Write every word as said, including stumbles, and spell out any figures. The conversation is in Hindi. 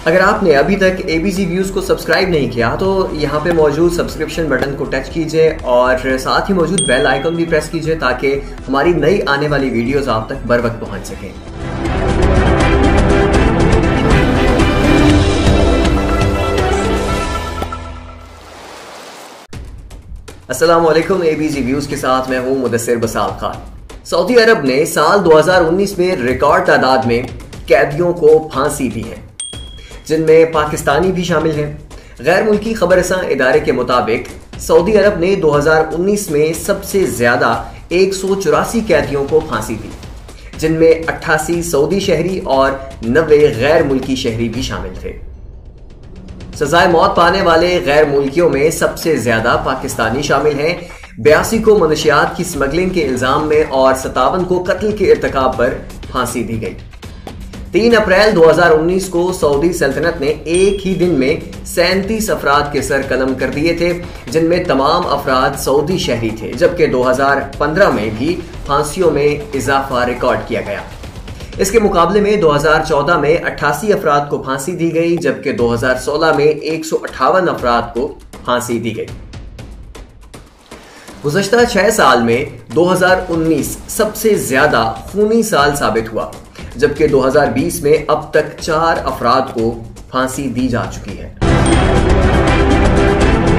अगर आपने अभी तक एबीसी व्यूज को सब्सक्राइब नहीं किया तो यहाँ पे मौजूद सब्सक्रिप्शन बटन को टच कीजिए और साथ ही मौजूद बेल आइकन भी प्रेस कीजिए ताकि हमारी नई आने वाली वीडियोस आप तक बर वक्त पहुंच सकें। अस्सलाम वालेकुम, एबीसी व्यूज के साथ मैं हूं मुदस्सिर बसाल खान। सऊदी अरब ने साल दो हज़ार उन्नीस में रिकॉर्ड तादाद में कैदियों को फांसी दी है, जिनमें पाकिस्तानी भी शामिल हैं। गैर मुल्की खबरसां इदारे के मुताबिक सऊदी अरब ने दो हज़ार उन्नीस में सबसे ज्यादा एक सौ चौरासी कैदियों को फांसी दी, जिनमें अट्ठासी सऊदी शहरी और नब्बे गैर मुल्की शहरी भी शामिल थे। सजाए मौत पाने वाले गैर मुल्कियों में सबसे ज्यादा पाकिस्तानी शामिल हैं। बयासी को मनशियात की स्मगलिंग के इल्जाम में और सतावन को कत्ल के इर्तिकाब पर फांसी दी गई। तीन अप्रैल दो हज़ार उन्नीस को सऊदी सल्तनत ने एक ही दिन में सैंतीस अफराद के सर कलम कर दिए थे, जिनमें तमाम अफराद सऊदी शहरी थे, जबकि दो हज़ार पंद्रह में भी फांसियों में इजाफा रिकॉर्ड किया गया। इसके मुकाबले में दो हज़ार चौदह में अट्ठासी अफराद को फांसी दी गई, जबकि दो हज़ार सोलह में एक सौ अट्ठावन अफराद को फांसी दी गई। गुज़श्ता छह साल में दो हज़ार उन्नीस सबसे ज्यादा खूनी साल साबित हुआ, जबकि दो हज़ार बीस में अब तक चार अफराद को फांसी दी जा चुकी है।